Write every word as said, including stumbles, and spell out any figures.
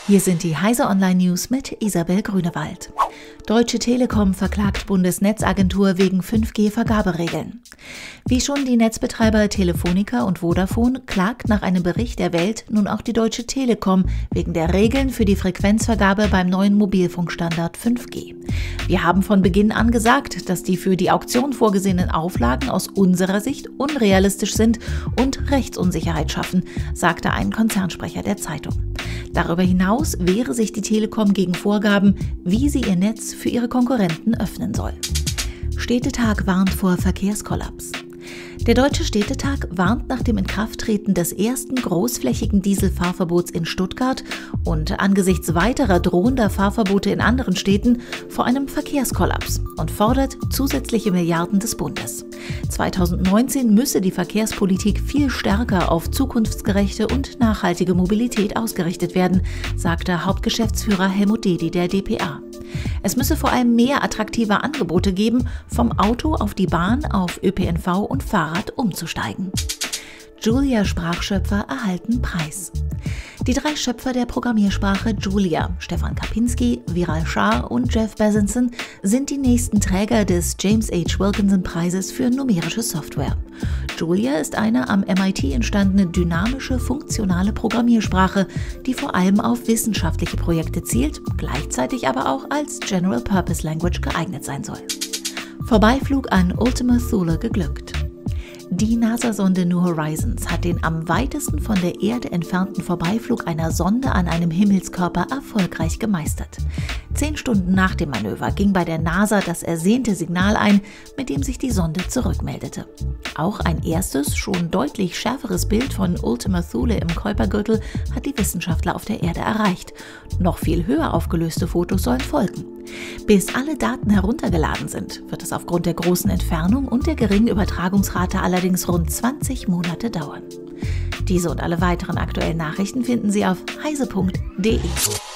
Hier sind die Heise Online News mit Isabel Grünewald. Deutsche Telekom verklagt Bundesnetzagentur wegen fünf G Vergaberegeln. Wie schon die Netzbetreiber Telefonica und Vodafone klagt nach einem Bericht der Welt nun auch die Deutsche Telekom wegen der Regeln für die Frequenzvergabe beim neuen Mobilfunkstandard fünf G. Wir haben von Beginn an gesagt, dass die für die Auktion vorgesehenen Auflagen aus unserer Sicht unrealistisch sind und Rechtsunsicherheit schaffen, sagte ein Konzernsprecher der Zeitung. Darüber hinaus wehre sich die Telekom gegen Vorgaben, wie sie ihr Netz für ihre Konkurrenten öffnen soll. Städtetag warnt vor Verkehrskollaps. Der Deutsche Städtetag warnt nach dem Inkrafttreten des ersten großflächigen Dieselfahrverbots in Stuttgart und angesichts weiterer drohender Fahrverbote in anderen Städten vor einem Verkehrskollaps und fordert zusätzliche Milliarden des Bundes. zweitausendneunzehn müsse die Verkehrspolitik viel stärker auf zukunftsgerechte und nachhaltige Mobilität ausgerichtet werden, sagte Hauptgeschäftsführer Helmut Dedi der d p a. Es müsse vor allem mehr attraktive Angebote geben, vom Auto auf die Bahn, auf Ö P N V und Fahrrad umzusteigen. Julia-Sprachschöpfer erhalten Preis. Die drei Schöpfer der Programmiersprache Julia, Stefan Kapinski, Viral Shah und Jeff Bezos, sind die nächsten Träger des James H. Wilkinson-Preises für numerische Software. Julia ist eine am M I T entstandene dynamische, funktionale Programmiersprache, die vor allem auf wissenschaftliche Projekte zielt, gleichzeitig aber auch als General Purpose Language geeignet sein soll. Vorbeiflug an Ultima Thule geglückt. Die NASA-Sonde New Horizons hat den am weitesten von der Erde entfernten Vorbeiflug einer Sonde an einem Himmelskörper erfolgreich gemeistert. Zehn Stunden nach dem Manöver ging bei der NASA das ersehnte Signal ein, mit dem sich die Sonde zurückmeldete. Auch ein erstes, schon deutlich schärferes Bild von Ultima Thule im Kuipergürtel hat die Wissenschaftler auf der Erde erreicht. Noch viel höher aufgelöste Fotos sollen folgen. Bis alle Daten heruntergeladen sind, wird es aufgrund der großen Entfernung und der geringen Übertragungsrate allerdings rund zwanzig Monate dauern. Diese und alle weiteren aktuellen Nachrichten finden Sie auf heise punkt de.